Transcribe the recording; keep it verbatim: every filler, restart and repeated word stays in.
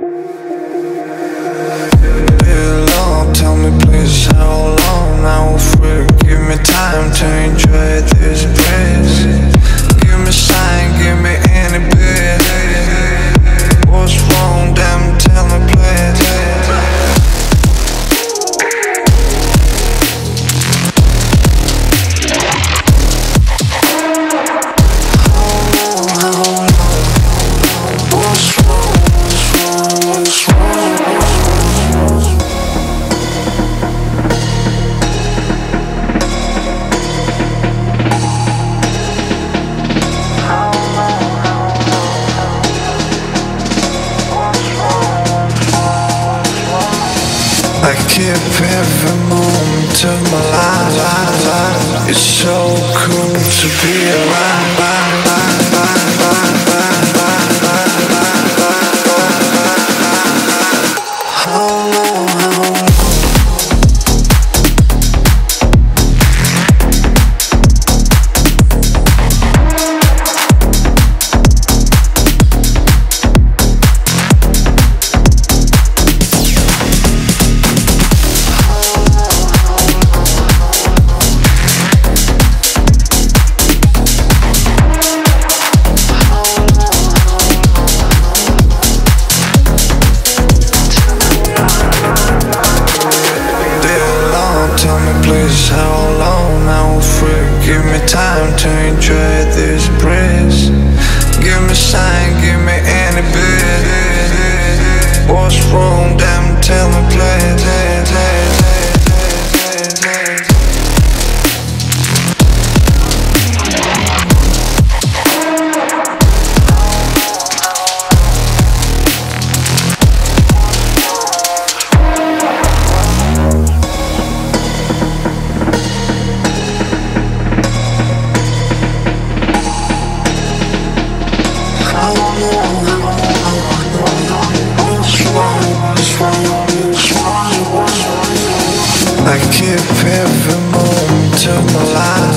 Been long, tell me please how long I will free. Give me time to enjoy this breeze. Give me sign, give me any bit. What's wrong, damn, tell me please. I keep every moment of my life. It's so cool to be alive. How long, how long? Tell me please how long I will free. Give me time to enjoy this breeze. Give me sign, give me any bit. What's wrong, damn, tell me please. I keep every moment of my life.